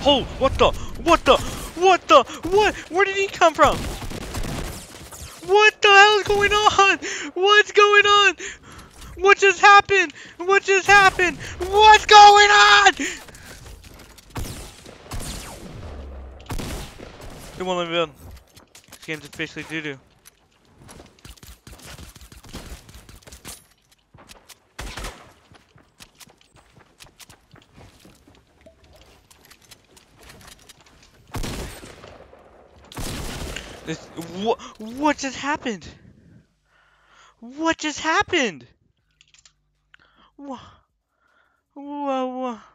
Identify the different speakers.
Speaker 1: Oh, what the? What the? What the? What? Where did he come from? What the hell is going on? What's going on? What just happened? What just happened? What's going on? It won't let me build. This game's just basically doo-doo. What just happened? What just happened? What?